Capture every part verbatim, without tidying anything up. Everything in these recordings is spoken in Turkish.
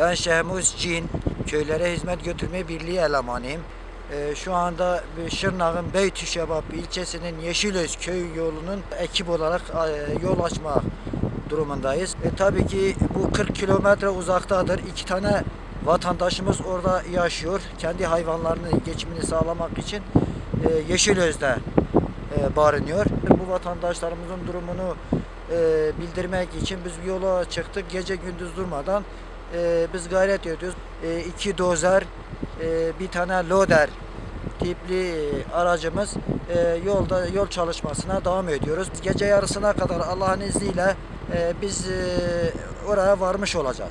Ben Şehmuz Cin, köylere hizmet götürme birliği elemanıyım. Ee, şu anda Şırnak'ın Beytüşşebap ilçesinin Yeşilöz köy yolunun ekip olarak e, yol açma durumundayız. E, tabii ki bu kırk kilometre uzaktadır. İki tane vatandaşımız orada yaşıyor. Kendi hayvanlarının geçimini sağlamak için e, Yeşilöz'de e, barınıyor. Bu vatandaşlarımızın durumunu e, bildirmek için biz yola çıktık. Gece gündüz durmadan e, biz gayret ediyoruz. E, iki dozer, e, bir tane loader tipli aracımız e, yolda yol çalışmasına devam ediyoruz. Gece yarısına kadar Allah'ın izniyle e, biz e, oraya varmış olacağız.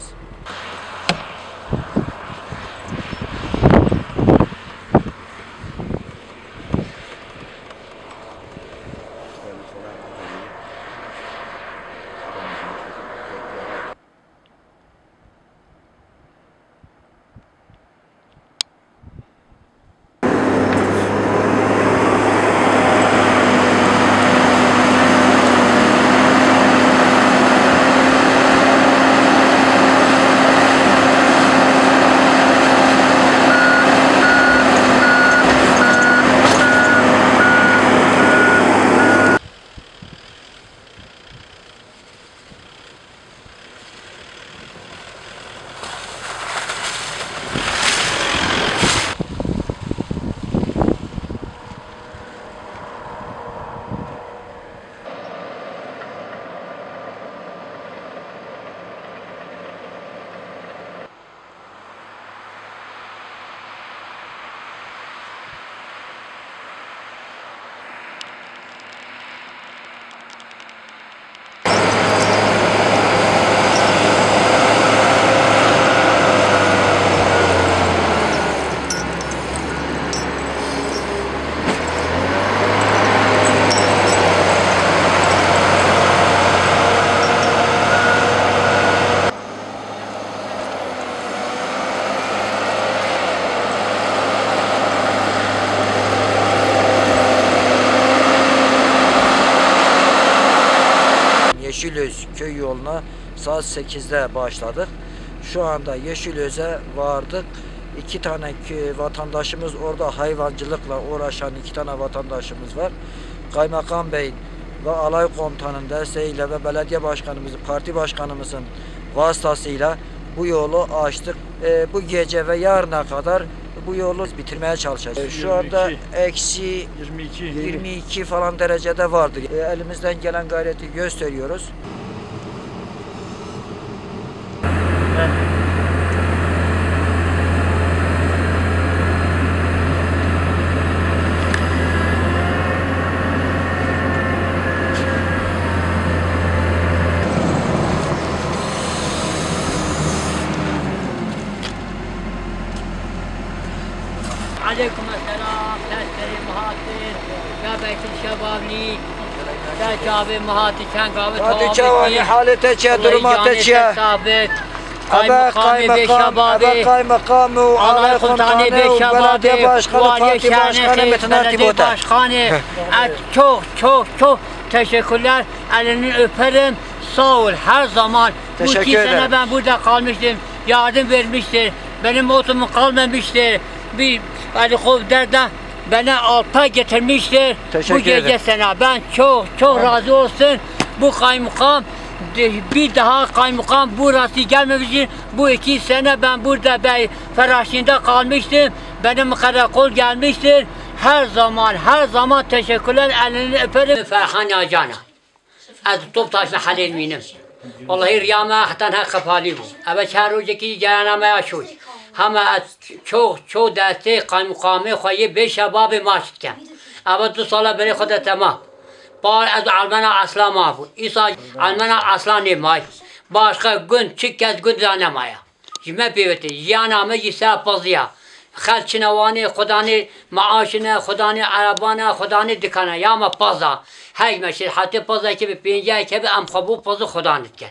Yeşilöz köy yoluna saat sekizde başladık. Şu anda Yeşilöz'e vardık. İki tane vatandaşımız orada hayvancılıkla uğraşan iki tane vatandaşımız var. Kaymakam Bey ve alay komutanının desteğiyle ve belediye başkanımızın, parti başkanımızın vasıtasıyla bu yolu açtık. E, bu gece ve yarına kadar bu yolu bitirmeye çalışacağız. Şu anda eksi yirmi iki falan derecede vardır. E, elimizden gelen gayreti gösteriyoruz. Evet. عليكم السلام تشتري مهاتر يا بيت الشبابلي يا شابي مهاتر كان قابل Hadi çavani halete çe durumate çe. Aba kaymakam, aba kaymakam, alay komutanı, belediye başkanı, parti başkanı, Metin Ertibota. Başkanı, çok çok çok teşekkürler. Elini öperim. Sağ ol her zaman. Teşekkür Bu iki ederim. sene ben burada kalmıştım. Yardım vermiştir. Benim otumum kalmamıştır. Bir helikopterde beni alta getirmiştir. Teşekkür bu gece ederim. sana ben çok çok razı olsun. Bu kaymakam bir daha kaymakam burası gelmemiştir. Bu iki sene ben burada bey Feraşin'de kalmıştım. Benim karakol gelmiştir. Her zaman her zaman teşekkürler. Elini öperim. Ferhan Yacana. Az Toptaş'la Halil Minim. Vallahi riyama hatta ha kapalı bu. Ama çar rozdaki canama yaşıyor. Ama çok çok deste kaymakamı khoyi be şabab maşken. Ama tu sala beri khoda tamam. Par az Almanya asla ma bu. İsa Almanya asla ne may. Başka gün çıkaz gün zanamaya. Jime peveti. Yanama yisa pazya. Xalçinavani khudani maaşine khudani arabana khudani dikana yama paza. Hay meşir hatta paza ki bir pinja ki bir am khabu paza khudanit ke.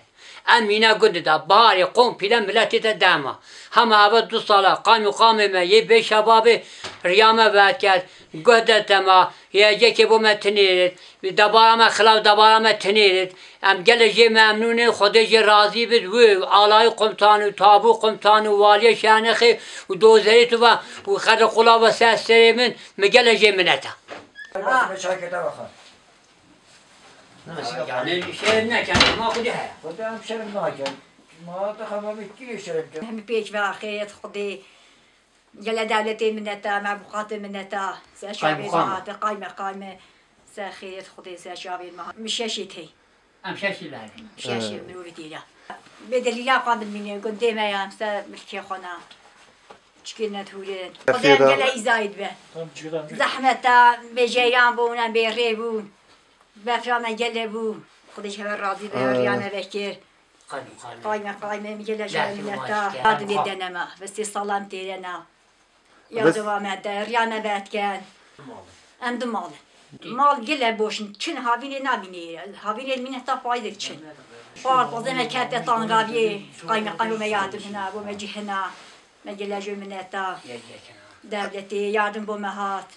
Emine gündü de bari komple milleti de dema. Hama evet du sala kaymukamime ye beş şababı riyame verker göde tema yece ki bu metnirit dabarama khilav dabarama tenirit em gelece memnun khudece razı bir ve alay komutanı tabu komutanı valiye şanexi ve dozerit ve ve khad kula ve seserimin me gelece mineta. Başıma şakete bakar. Yani şey ne kendi ma kudi he. Kuda hemşerim naken. Ma da hamam iki yaşarım. هم بيج واخيت خدي جل دولتي منتا مبقات منتا سشابي قايمة. مهات قايمة قايمة سخيت خدي سشابي مهات مشاشيتي Em şaşırlar. مشاشي نوري ديلا بدليل قابل مني قدام يا مسا ملكي خنا شكلنا تولين خدي جل يزايد به زحمة بجيران بونا بيريبون بفرانا جلبون خدي شهر راضي بريانا بكير قايمة قايمة مجلة جميلة هذا بدنا بس الصلاة تيرنا يا دوام هذا ريانا بات كان عند مال مال جل بوشن شن هافين نابيني هافين من تفايد شن فار بزمة كانت طانقابي قايمة قايمة ما يعدم هنا وما جي هنا مجلة جميلة دولتي يعدم بمهات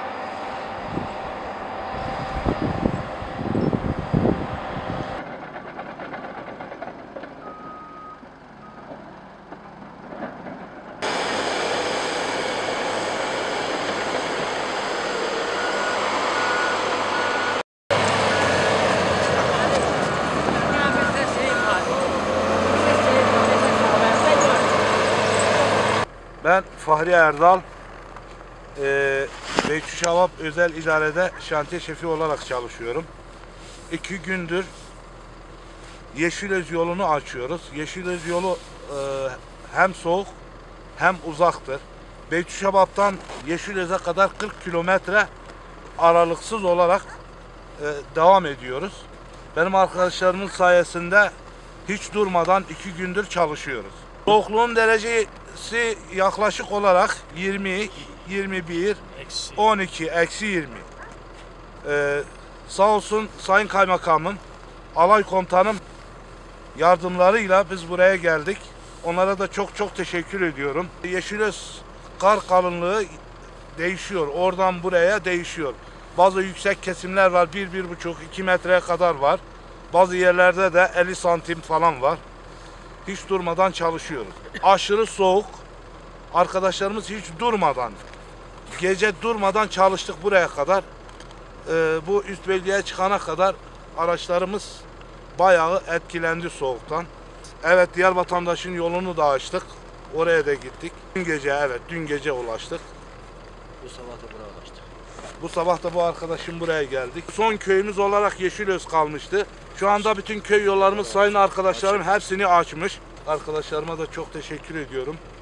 Ben Fahri Erdal, e, Beytüşşevap Özel İdare'de şantiye şefi olarak çalışıyorum. İki gündür Yeşilöz yolunu açıyoruz. Yeşilöz yolu e, hem soğuk hem uzaktır. Beytüşşevap'tan Yeşilöz'e kadar kırk kilometre aralıksız olarak e, devam ediyoruz. Benim arkadaşlarımın sayesinde hiç durmadan iki gündür çalışıyoruz. Soğukluğun derecesi yaklaşık olarak yirmi, yirmi bir, on iki, eksi yirmi. Ee, sağ olsun Sayın Kaymakamım, alay komutanım yardımlarıyla biz buraya geldik. Onlara da çok çok teşekkür ediyorum. Yeşilöz kar kalınlığı değişiyor. Oradan buraya değişiyor. Bazı yüksek kesimler var. bir bir buçuk iki metreye kadar var. Bazı yerlerde de elli santim falan var. Hiç durmadan çalışıyoruz. Aşırı soğuk. Arkadaşlarımız hiç durmadan, gece durmadan çalıştık buraya kadar. Ee, bu üst bölgeye çıkana kadar araçlarımız bayağı etkilendi soğuktan. Evet, diğer vatandaşın yolunu da açtık. Oraya da gittik. Dün gece evet, dün gece ulaştık. Bu sabah da buraya ulaştık. Bu sabah da bu arkadaşım buraya geldik. Son köyümüz olarak Yeşilöz kalmıştı. Şu anda bütün köy yollarımız sayın arkadaşlarım hepsini açmış. Arkadaşlarıma da çok teşekkür ediyorum.